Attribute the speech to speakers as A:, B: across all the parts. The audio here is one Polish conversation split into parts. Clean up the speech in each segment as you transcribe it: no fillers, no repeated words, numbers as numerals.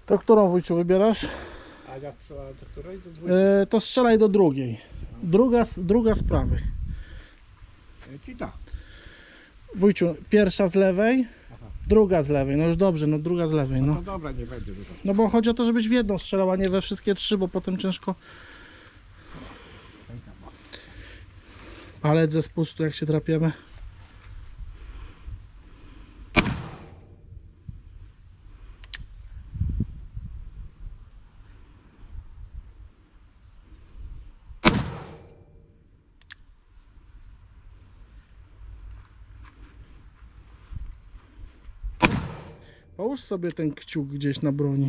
A: To którą, wujciu, wybierasz?
B: A jak strzelałem do której? Do
A: To strzelaj do drugiej. Druga z prawej.
B: Ci tak.
A: Wujciu, pierwsza z lewej,
B: Aha.
A: druga z lewej. No już dobrze, no druga z lewej.
B: No
A: No,
B: dobra, nie będzie dużo.
A: no bo chodzi o to, żebyś w jedną strzelał, a nie we wszystkie trzy, bo potem ciężko palec ze spustu, jak się drapiemy. Połóż sobie ten kciuk gdzieś na broni.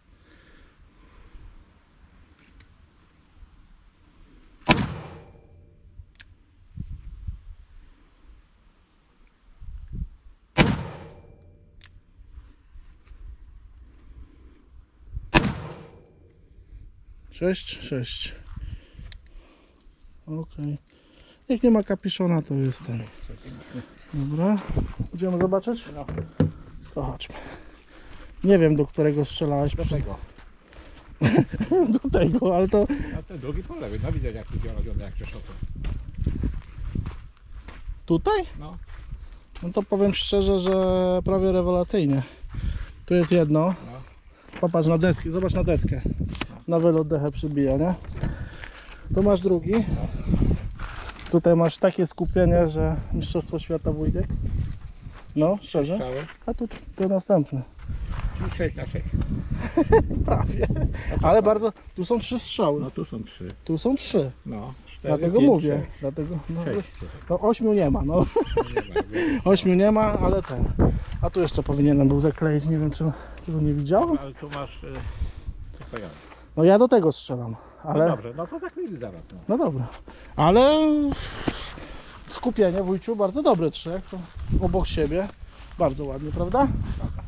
A: Sześć. Okej. Jak nie ma kapiszona, to jest ten. Dobra. Idziemy zobaczyć?
B: No,
A: To chodźmy. Nie wiem, do którego strzelałeś.
B: do tego.
A: Do tego, ale to...
B: A ten drugi po lewej. No widzę jak tu robione jak Rzeszopy.
A: Tutaj?
B: No.
A: No to powiem szczerze, że prawie rewelacyjnie. Tu jest jedno.
B: No.
A: Popatrz na deskę, zobacz na deskę. Na wylot dechę przybija, nie? Tu masz drugi. Tutaj masz takie skupienie, że Mistrzostwo Świata, Wójtek. No, szczerze.
B: Strzały.
A: A tu to następny.
B: I 6 na 6.
A: Prawie. Ale bardzo... Tu są 3 strzały.
B: No tu są 3.
A: Tu są 3.
B: No. 4,
A: Dlatego
B: 5,
A: mówię.
B: 6.
A: Dlatego... No,
B: 6.
A: no 8 nie ma, no. 8 nie ma, ale ten. A tu jeszcze powinienem był zakleić, nie wiem czy tego nie widziałem.
B: Ale tu masz... Co to ja?
A: No ja do tego strzelam,
B: No
A: ale...
B: dobrze, no to tak widzę zaraz. No.
A: No dobra. Ale... Skupienie, wujciu, bardzo dobre 3. To obok siebie. Bardzo ładnie, prawda?